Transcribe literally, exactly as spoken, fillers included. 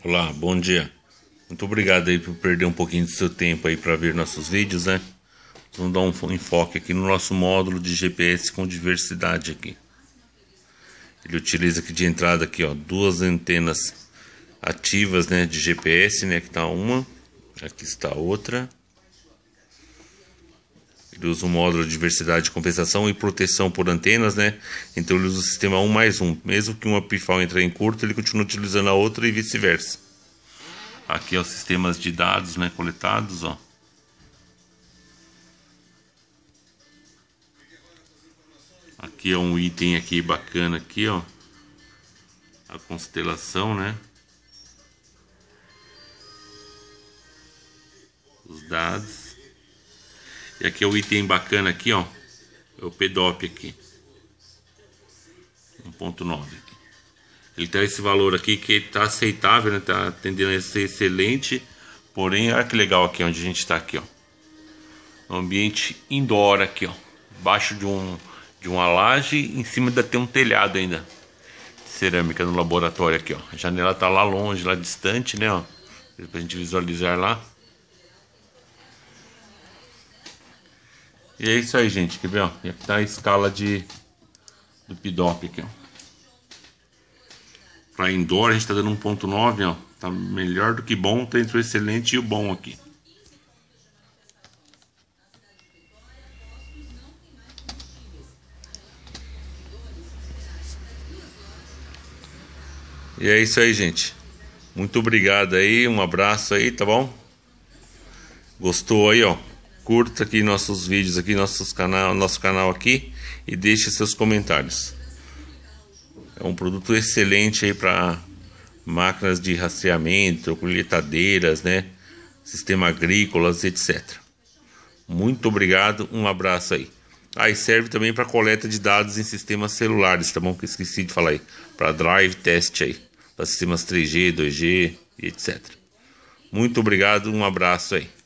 Olá, bom dia. Muito obrigado aí por perder um pouquinho do seu tempo aí para ver nossos vídeos, né? Vamos dar um enfoque aqui no nosso módulo de G P S com diversidade aqui. Ele utiliza aqui de entrada aqui, ó, duas antenas ativas, né, de G P S, né? Aqui está uma, aqui está outra. Ele usa um módulo de diversidade, compensação e proteção por antenas, né? Então ele usa o sistema um mais um. Mesmo que uma pifal entre em curto, ele continua utilizando a outra e vice-versa. Aqui é os sistemas de dados, né, coletados, ó. Aqui é um item aqui bacana aqui, ó. A constelação, né? Os dados. E aqui é o item bacana aqui, ó. É o P D O P aqui. um ponto nove. Ele tem esse valor aqui que está aceitável, né? Tá tendendo a ser excelente. Porém, olha que legal aqui onde a gente está aqui, ó. No ambiente indoor aqui, ó. Embaixo de um de uma laje, em cima ainda tem um telhado ainda de cerâmica no laboratório aqui, ó. A janela tá lá longe, lá distante, né, ó. Pra gente visualizar lá. E é isso aí, gente. Quer ver, ó? E aqui tá a escala de do P D O P aqui, ó. Para indoor a gente tá dando um ponto nove, ó. Tá melhor do que bom, tá entre o excelente e o bom aqui. E é isso aí, gente. Muito obrigado aí, um abraço aí, tá bom? Gostou aí, ó? Curta aqui nossos vídeos aqui, nossos canal, nosso canal aqui e deixe seus comentários. É um produto excelente aí para máquinas de rastreamento, colheitadeiras, né? Sistema agrícolas, etcétera. Muito obrigado, um abraço aí. Ah, e serve também para coleta de dados em sistemas celulares, tá bom? Que eu esqueci de falar aí. Para drive test aí, para sistemas três G, dois G e etcétera. Muito obrigado, um abraço aí.